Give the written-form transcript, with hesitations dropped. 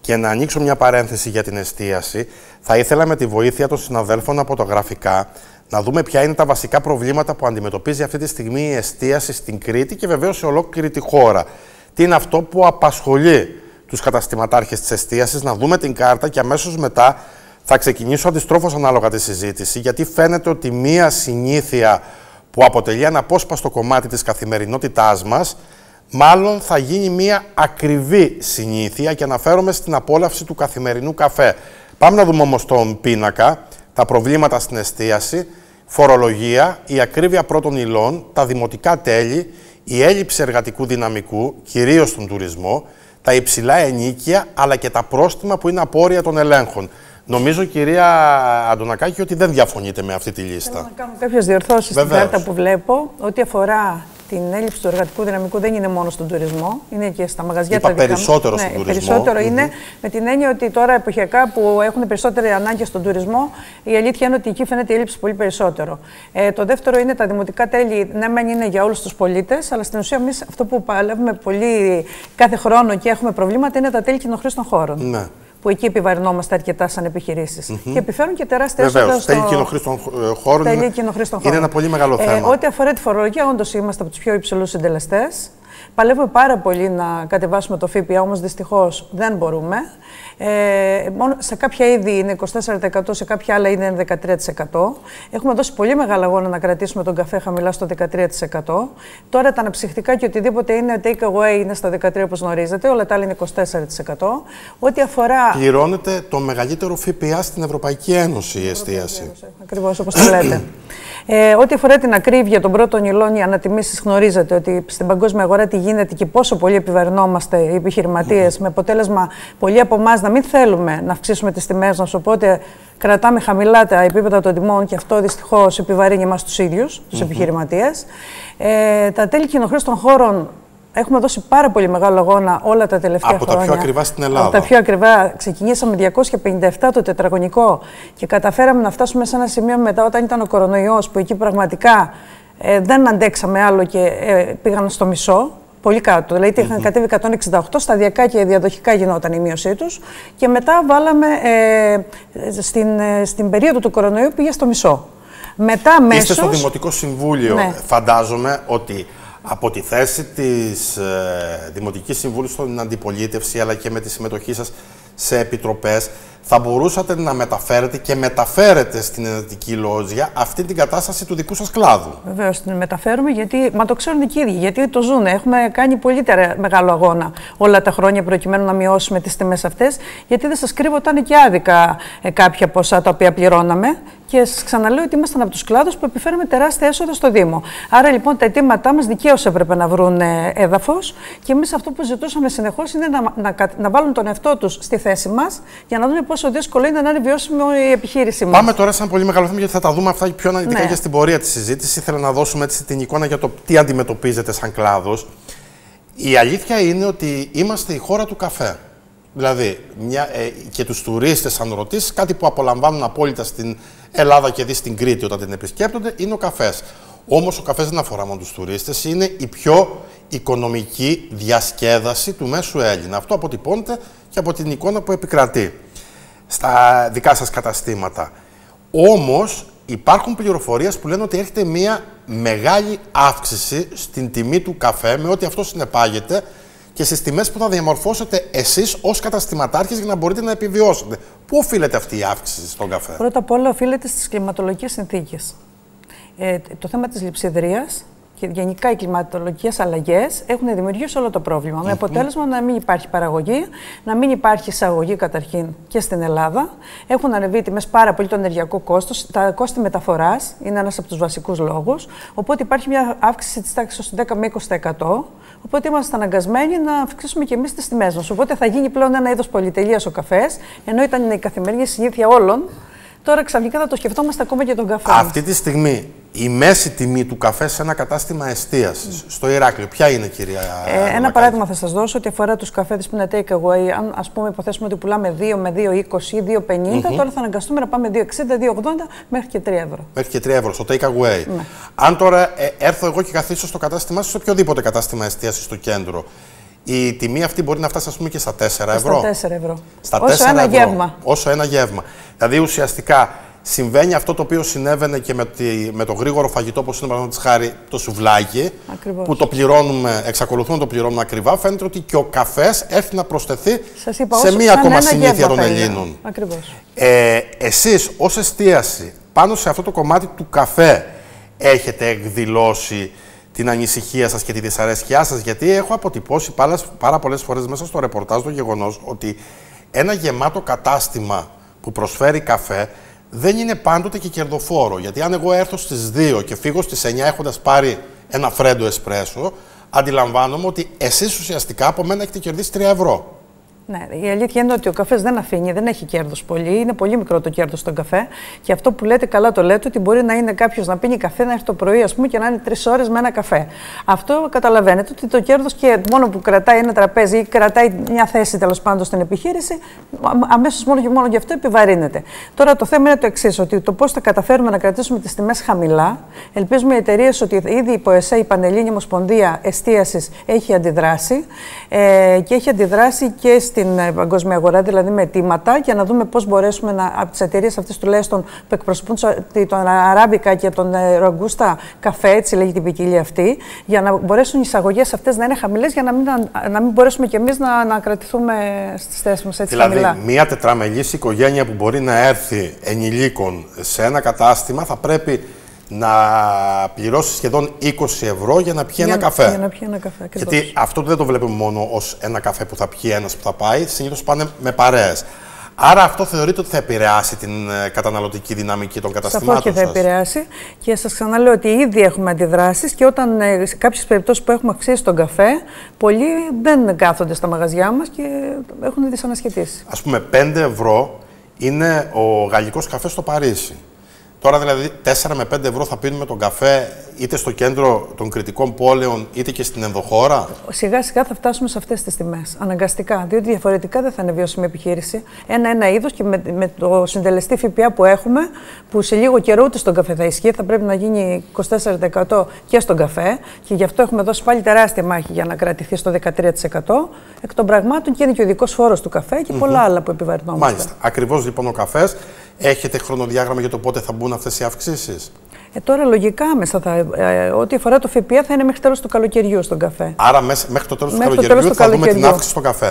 Και να ανοίξω μια παρένθεση για την εστίαση, θα ήθελα με τη βοήθεια των συναδέλφων από το Γραφικά να δούμε ποια είναι τα βασικά προβλήματα που αντιμετωπίζει αυτή τη στιγμή η εστίαση στην Κρήτη και βεβαίως σε ολόκληρη τη χώρα. Τι είναι αυτό που απασχολεί τους καταστηματάρχες της εστίασης, να δούμε την κάρτα και αμέσως μετά θα ξεκινήσω αντιστρόφως ανάλογα τη συζήτηση, γιατί φαίνεται ότι μία συνήθεια που αποτελεί αναπόσπαστο κομμάτι της καθημερινότητάς μας, μάλλον θα γίνει μία ακριβή συνήθεια και αναφέρομαι στην απόλαυση του καθημερινού καφέ. Πάμε να δούμε όμως τον πίνακα, τα προβλήματα στην εστίαση, φορολογία, η ακρίβεια πρώτων υλών, τα δημοτικά τέλη, η έλλειψη εργατικού δυναμικού, κυρίως στον τουρισμό, τα υψηλά ενοίκια, αλλά και τα πρόστιμα που είναι απόρρια των ελέγχων. Νομίζω, κυρία Αντωνακάκη, ότι δεν διαφωνείτε με αυτή τη λίστα. Θέλω να κάνω κάποιες διορθώσεις στην κάρτα που βλέπω. Ό,τι αφορά την έλλειψη του εργατικού δυναμικού δεν είναι μόνο στον τουρισμό, είναι και στα μαγαζιά. Είπα περισσότερο στον τουρισμό. Περισσότερο είναι με την έννοια ότι τώρα εποχιακά που έχουν περισσότερη ανάγκη στον τουρισμό, η αλήθεια είναι ότι εκεί φαίνεται η έλλειψη πολύ περισσότερο. Το δεύτερο είναι τα δημοτικά τέλη. Ναι, μεν είναι για όλους τους πολίτες, αλλά στην ουσία εμείς αυτό που παλεύουμε πολύ κάθε χρόνο και έχουμε προβλήματα είναι τα τέλη κοινοχρήστων χώρων. Ναι. Που εκεί επιβαρυνόμαστε αρκετά σαν επιχειρήσεις. Και επιφέρουν και τεράστια έσοδα. Βεβαίως, τέλη κοινοχρήστων χώρων είναι ένα πολύ μεγάλο θέμα. Ό,τι αφορά τη φορολογία, όντως είμαστε από τους πιο υψηλούς συντελεστές. Παλεύουμε πάρα πολύ να κατεβάσουμε το ΦΠΑ, όμως δυστυχώς δεν μπορούμε. Μόνο σε κάποια είδη είναι 24%, σε κάποια άλλα είναι 13%. Έχουμε δώσει πολύ μεγάλο αγώνα να κρατήσουμε τον καφέ χαμηλά στο 13%. Τώρα τα αναψυχτικά και οτιδήποτε είναι take away είναι στα 13% όπως γνωρίζετε, όλα τα άλλα είναι 24%. Ό,τι αφορά... Πληρώνεται το μεγαλύτερο ΦΠΑ στην Ευρωπαϊκή Ένωση η εστίαση. Ακριβώς όπως το λέτε. Ό,τι αφορά την ακρίβεια των πρώτων υλών, οι ανατιμήσεις, γνωρίζετε ότι στην παγκόσμια αγορά τι γίνεται και πόσο πολύ επιβαρυνόμαστε οι επιχειρηματίες, με αποτέλεσμα πολλοί από εμάς να μην θέλουμε να αυξήσουμε τις τιμές μας, οπότε κρατάμε χαμηλά τα επίπεδα των τιμών και αυτό δυστυχώς επιβαρύνει εμάς τους ίδιους, τους επιχειρηματίες. Τα τέλη κοινοχρήστων χώρων έχουμε δώσει πάρα πολύ μεγάλο αγώνα όλα τα τελευταία χρόνια. Από τα πιο ακριβά στην Ελλάδα. Από τα πιο ακριβά. Ξεκινήσαμε 257 το τετραγωνικό και καταφέραμε να φτάσουμε σε ένα σημείο μετά, όταν ήταν ο κορονοϊός, που εκεί πραγματικά δεν αντέξαμε άλλο και πήγαν στο μισό. Πολύ κάτω. Δηλαδή είχαν κατέβει 168, σταδιακά και διαδοχικά γινόταν η μείωσή τους. Και μετά βάλαμε στην περίοδο του κορονοϊού πήγε στο μισό. Μετά μέσως... Είστε στο Δημοτικό Συμβούλιο. Ναι. Φαντάζομαι ότι από τη θέση της Δημοτικής Συμβούλου στην αντιπολίτευση, αλλά και με τη συμμετοχή σας σε επιτροπές, θα μπορούσατε να μεταφέρετε και μεταφέρετε στην Ενωτική Λόζια αυτή την κατάσταση του δικού σας κλάδου. Βεβαίως, την μεταφέρουμε, γιατί μα το ξέρουν και οι ίδιοι, γιατί το ζουν. Έχουμε κάνει πολύ μεγάλο αγώνα όλα τα χρόνια προκειμένου να μειώσουμε τις τιμές αυτές, γιατί δεν σας κρύβω, ήταν και άδικα κάποια ποσά τα οποία πληρώναμε. Και σας ξαναλέω ότι ήμασταν από τους κλάδους που επιφέραμε τεράστια έσοδα στο Δήμο. Άρα λοιπόν τα αιτήματά μας δικαίως έπρεπε να βρουν έδαφος και εμείς αυτό που ζητούσαμε συνεχώς είναι να βάλουν τον εαυτό τους στη θέση μας για να δούμε πόσο δύσκολο είναι να είναι βιώσιμη η επιχείρησή μας. Πάμε τώρα σε ένα πολύ μεγάλο θέμα, γιατί θα τα δούμε αυτά πιο αναλυτικά και στην πορεία της συζήτησης. Ήθελα να δώσουμε έτσι την εικόνα για το τι αντιμετωπίζετε σαν κλάδος. Η αλήθεια είναι ότι είμαστε η χώρα του καφέ. Δηλαδή, και τους τουρίστες, αν ρωτήσεις, κάτι που απολαμβάνουν απόλυτα στην Ελλάδα και δει στην Κρήτη όταν την επισκέπτονται, είναι ο καφές. Όμως ο καφές δεν αφορά μόνο τους τουρίστες, είναι η πιο οικονομική διασκέδαση του μέσου Έλληνα. Αυτό αποτυπώνεται και από την εικόνα που επικρατεί στα δικά σας καταστήματα. Όμως υπάρχουν πληροφορίες που λένε ότι έρχεται μια μεγάλη αύξηση στην τιμή του καφέ, με ό,τι αυτό συνεπάγεται, και στις τιμές που θα διαμορφώσετε εσείς ως καταστηματάρχες για να μπορείτε να επιβιώσετε. Πού οφείλεται αυτή η αύξηση στον καφέ? Πρώτα απ' όλα οφείλεται στις κλιματολογικές συνθήκες. Το θέμα της λειψιδρίας και γενικά οι κλιματολογικές αλλαγές έχουν δημιουργήσει όλο το πρόβλημα. Με αποτέλεσμα να μην υπάρχει παραγωγή, να μην υπάρχει εισαγωγή καταρχήν και στην Ελλάδα. Έχουν ανεβεί τιμές πάρα πολύ το ενεργειακό κόστος, τα κόστη μεταφοράς είναι ένας από τους βασικούς λόγους. Οπότε υπάρχει μια αύξηση της τάξης του 10 με 20%. Οπότε είμαστε αναγκασμένοι να αυξήσουμε και εμείς τις τιμές μας. Οπότε θα γίνει πλέον ένα είδος πολυτελείας ο καφές, ενώ ήταν η καθημερινή συνήθεια όλων. Τώρα ξαφνικά θα το σκεφτόμαστε ακόμα και τον καφέ. Αυτή τη στιγμή η μέση τιμή του καφέ σε ένα κατάστημα εστίασης στο Ηράκλειο, ποια είναι, κυρία Αντωνακάκη? Ένα παράδειγμα θα σας δώσω ότι αφορά τους καφέδες που είναι take away. Αν ας πούμε υποθέσουμε ότι πουλάμε 2 με 2,20 ή 2,50, τώρα θα αναγκαστούμε να πάμε 2,60, 2,80 μέχρι και 3 ευρώ. Μέχρι και 3 ευρώ στο take away. Ναι. Αν τώρα έρθω εγώ και καθίσω στο κατάστημά σας, σε οποιοδήποτε κατάστημα εστίασης στο κέντρο, η τιμή αυτή μπορεί να φτάσει, ας πούμε, και στα 4 ευρώ. Στα 4 ευρώ. Στα όσο 4 ένα ευρώ. γεύμα. Όσο ένα γεύμα. Δηλαδή, ουσιαστικά συμβαίνει αυτό το οποίο συνέβαινε και με το γρήγορο φαγητό, όπως είναι, παραδείγματος χάρη, το σουβλάκι. Ακριβώς. Που το πληρώνουμε, εξακολουθούμε να το πληρώνουμε ακριβά. Φαίνεται ότι και ο καφές έρθει να προσθεθεί σε μία ακόμα συνήθεια των Ελλήνων. Ακριβώς. Εσείς, ως εστίαση, πάνω σε αυτό το κομμάτι του καφέ, έχετε εκδηλώσει την ανησυχία σας και τη δυσαρέσκειά σας? Γιατί έχω αποτυπώσει πάρα πολλές φορές μέσα στο ρεπορτάζ το γεγονός ότι ένα γεμάτο κατάστημα που προσφέρει καφέ δεν είναι πάντοτε και κερδοφόρο. Γιατί αν εγώ έρθω στις 2 και φύγω στις 9 έχοντας πάρει ένα φρέντο εσπρέσο, αντιλαμβάνομαι ότι εσείς ουσιαστικά από μένα έχετε κερδίσει 3 ευρώ. Ναι, η αλήθεια είναι ότι ο καφές δεν αφήνει, δεν έχει κέρδος πολύ. Είναι πολύ μικρό το κέρδος στον καφέ. Και αυτό που λέτε, καλά το λέτε, ότι μπορεί να είναι κάποιος να πίνει καφέ, να έρθει το πρωί, ας πούμε, και να είναι 3 ώρες με ένα καφέ. Αυτό καταλαβαίνετε ότι το κέρδος και μόνο που κρατάει ένα τραπέζι ή κρατάει μια θέση τέλος πάντων στην επιχείρηση, αμέσως μόνο γι' αυτό επιβαρύνεται. Τώρα το θέμα είναι το εξής, ότι το πώς θα καταφέρουμε να κρατήσουμε τις τιμές χαμηλά. Ελπίζουμε οι εταιρείες ότι ήδη η ΠΟΕΣΕ, η Πανελλήνια Ομοσπονδία Εστίασης, έχει αντιδράσει και έχει αντιδράσει και στην παγκόσμια αγορά, δηλαδή με αιτήματα, για να δούμε πώς μπορέσουμε από τις εταιρείες αυτές τουλάχιστον που εκπροσωπούν τον Αράμπικα και τον Ρογκούστα καφέ, έτσι λέγεται η ποικιλία αυτή, για να μπορέσουν οι εισαγωγές αυτές να είναι χαμηλές, για να μην μπορέσουμε κι εμείς να κρατηθούμε στις θέσεις μας έτσι δηλαδή, χαμηλά. Μια τετραμελής οικογένεια που μπορεί να έρθει ενηλίκων σε ένα κατάστημα θα πρέπει να πληρώσει σχεδόν 20 ευρώ για να πιει ένα καφέ. Για να πιει ένα καφέ, ακριβώς. Γιατί αυτό δεν το βλέπουμε μόνο ως ένα καφέ που θα πιει ένας που θα πάει, συνήθως πάνε με παρέες. Άρα αυτό θεωρείτε ότι θα επηρεάσει την καταναλωτική δυναμική των καταστημάτων σας? Σαφώς και θα επηρεάσει. Και σας ξαναλέω ότι ήδη έχουμε αντιδράσεις και όταν σε κάποιες περιπτώσεις που έχουμε αυξήσει τον καφέ, πολλοί δεν κάθονται στα μαγαζιά μας και έχουν δυσανασχετήσει. Ας πούμε, 5 ευρώ είναι ο γαλλικός καφές στο Παρίσι. Τώρα δηλαδή 4 με 5 ευρώ θα πίνουμε τον καφέ είτε στο κέντρο των κριτικών πόλεων είτε και στην ενδοχώρα. Σιγά σιγά θα φτάσουμε σε αυτές τις τιμές. Αναγκαστικά. Διότι διαφορετικά δεν θα είναι βιώσιμη επιχείρηση. Ένα είδος και με το συντελεστή ΦΠΑ που έχουμε, που σε λίγο καιρό ούτε στον καφέ θα ισχύει, θα πρέπει να γίνει 24% και στον καφέ. Και γι' αυτό έχουμε δώσει πάλι τεράστια μάχη για να κρατηθεί στο 13%. Εκ των πραγμάτων και είναι και ο ειδικός φόρος του καφέ και πολλά άλλα που επιβαρυνόμαστε. Μάλιστα. Ακριβώς λοιπόν ο καφές. Έχετε χρονοδιάγραμμα για το πότε θα μπουν αυτές οι αυξήσεις? Τώρα λογικά άμεσα ό,τι αφορά το ΦΠΑ θα είναι μέχρι τέλος του καλοκαιριού στον καφέ. Άρα μέχρι το τέλος του καλοκαιριού θα δούμε την αύξηση στον καφέ.